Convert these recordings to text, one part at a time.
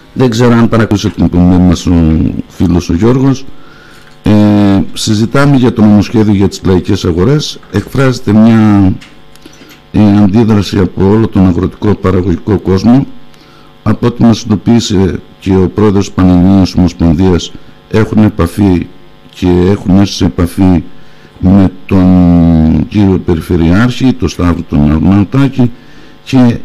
Δεν ξέρω αν παρακολουθούσε την εκπομπή μας ο φίλος ο Γιώργος. Συζητάμε για το νομοσχέδιο για τις λαϊκές αγορές. Εκφράζεται μια αντίδραση από όλο τον αγροτικό παραγωγικό κόσμο. Από ό,τι μας ειδοποίησε και ο πρόεδρος της Πανελληνίας Ομοσπονδίας, έχουν επαφή και έχουν έρθει σε επαφή με τον κύριο Περιφερειάρχη, τον Σταύρο τον Αρναουτάκη, και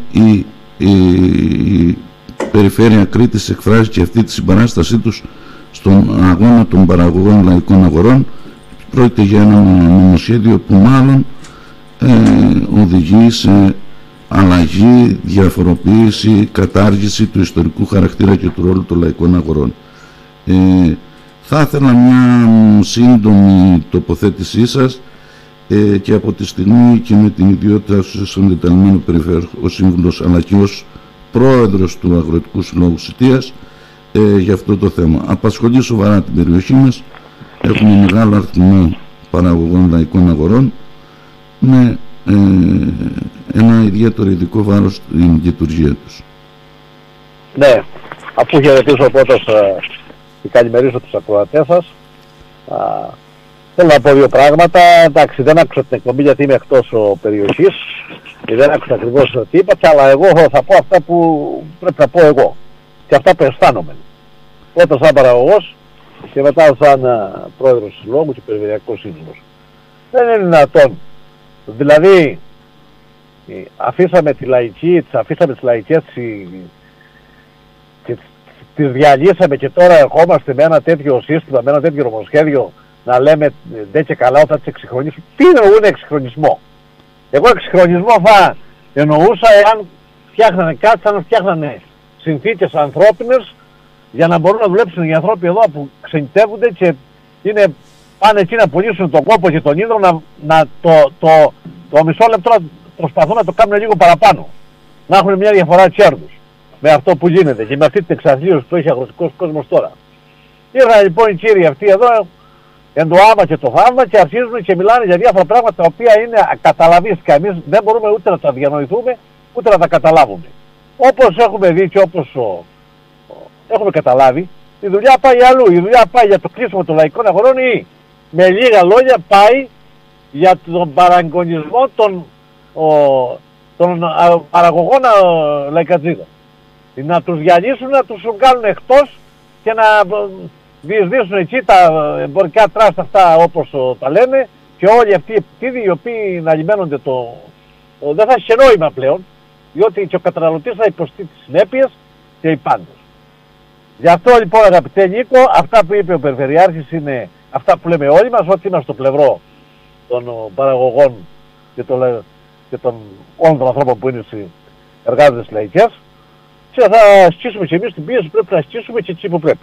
η Περιφέρεια Κρήτης εκφράζει και αυτή τη συμπαράστασή τους στον αγώνα των παραγωγών λαϊκών αγορών. Πρόκειται για ένα νομοσχέδιο που μάλλον οδηγεί σε αλλαγή, διαφοροποίηση, κατάργηση του ιστορικού χαρακτήρα και του ρόλου των λαϊκών αγορών. Θα ήθελα μια σύντομη τοποθέτησή σας και από τη στιγμή και με την ιδιότητα σας εντεταλμένο περιφερειακό σύμβουλος αλλά και ως πρόεδρος του Αγροτικού Συλλόγου Σιτίας για αυτό το θέμα. Απασχολεί σοβαρά την περιοχή μας. Έχουμε μεγάλο αριθμό παραγωγών λαϊκών αγορών με ένα ιδιαίτερο ειδικό βάρος στην λειτουργία τους. Ναι, αφού χαιρετήσω πρώτος και καλημερίσω τους ακροατές σας, θέλω να πω δύο πράγματα. Εντάξει, δεν άκουσα την εκπομπή γιατί είμαι εκτός περιοχής και δεν άκουσα ακριβώς τι είπατε, αλλά εγώ θα πω αυτά που πρέπει να πω εγώ και αυτά που αισθάνομαι. Πρώτα σαν παραγωγός και μετά σαν πρόεδρος του συλλόγου και περιφερειακός σύμβουλος. Δεν είναι δυνατόν. Δηλαδή, αφήσαμε τις λαϊκές και τις διαλύσαμε και τώρα ερχόμαστε με ένα τέτοιο σύστημα, με ένα τέτοιο νομοσχέδιο να λέμε δεν και καλά όταν τις εξυγχρονίσουμε. Τι εννοούν εξυγχρονισμό? Εγώ εξυγχρονισμό θα εννοούσα εάν φτιάχνανε κάτι σαν να φτιάχνανε συνθήκες ανθρώπινες για να μπορούν να δουλέψουν οι άνθρωποι εδώ που ξενιτεύονται και πάνε εκεί να πουλήσουν τον κόπο και τον ίδρο το μισό λεπτό προσπαθούν να το κάνουν λίγο παραπάνω. Να έχουν μια διαφορά κέρδους με αυτό που γίνεται και με αυτή την εξαθλίωση που έχει ο αγροτικός κόσμος τώρα. Ήρθαν λοιπόν οι κύριοι αυτοί εδώ, εν το άμα και το θαύμα, και αρχίζουν και μιλάνε για διάφορα πράγματα τα οποία είναι ακαταλαβίστικα. Εμείς δεν μπορούμε ούτε να τα διανοηθούμε ούτε να τα καταλάβουμε. Όπως έχουμε δει και όπως έχουμε καταλάβει, η δουλειά πάει αλλού. Η δουλειά πάει για το κλείσιμο των λαϊκών αγορών ή με λίγα λόγια πάει για τον παραγωνισμό των παραγωγών λαϊκατζίδων. Να τους διαλύσουν, να τους κάνουν εκτός και να διεισδύσουν εκεί τα εμπορικά τράστα αυτά όπως τα λένε και όλοι αυτοί οι επιτίδοι οι οποίοι να λιμένονται δεν θα έχει νόημα πλέον, διότι και ο καταναλωτής θα υποστεί τις συνέπειες και οι πάντες. Γι' αυτό λοιπόν αγαπητέ Νίκο, αυτά που είπε ο Περιφερειάρχης είναι αυτά που λέμε όλοι μας, ότι είμαστε στο πλευρό των παραγωγών και των όλων των ανθρώπων που είναι εργάζονται στις λαϊκές, και θα ασκήσουμε και εμείς την πίεση που πρέπει να ασκήσουμε και εκεί που πρέπει.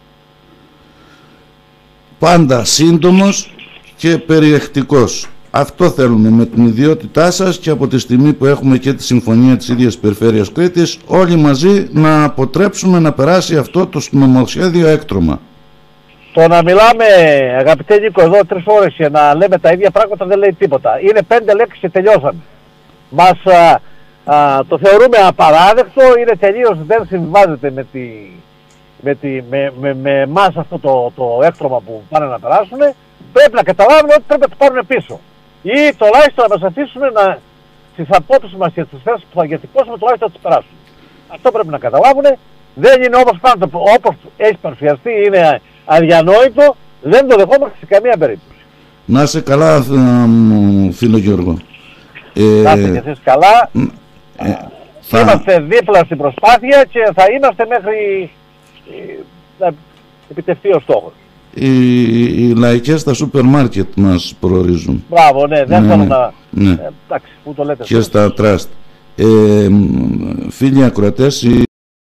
Πάντα σύντομος και περιεκτικός. Αυτό θέλουμε με την ιδιότητά σας και από τη στιγμή που έχουμε και τη συμφωνία της ίδιας Περιφέρειας Κρήτης, όλοι μαζί να αποτρέψουμε να περάσει αυτό το νομοσχέδιο έκτρωμα. Το να μιλάμε, αγαπητέ Νίκο, εδώ 3 ώρες και να λέμε τα ίδια πράγματα δεν λέει τίποτα. Είναι 5 λέξεις και τελειώσαμε. Το θεωρούμε απαράδεκτο, είναι τελείως, δεν συμβάζεται με εμάς αυτό το έκτρωμα που πάνε να περάσουν. Πρέπει να καταλάβουν ότι πρέπει να το πάρουν πίσω. Ή τουλάχιστον να μας αφήσουν στις απόψεις μας και στις θέσεις που θα διατυπώσουμε τουλάχιστον να τις περάσουν. Αυτό πρέπει να καταλάβουν. Δεν είναι όπως πάντα, όπως έχει παρουσιαστεί, είναι αδιανόητο, δεν το δεχόμαστε σε καμία περίπτωση. Να είσαι καλά, φίλο Γιώργο. Να είστε και εσείς καλά. Είμαστε δίπλα στην προσπάθεια και θα είμαστε μέχρι να επιτευχθεί ο στόχος. Οι λαϊκές στα σούπερ μάρκετ μας προορίζουν. Μπράβο, ναι, δεν θέλω να... Εντάξει, πού το λέτε. Και στα τραστ. Φίλοι ακροατές,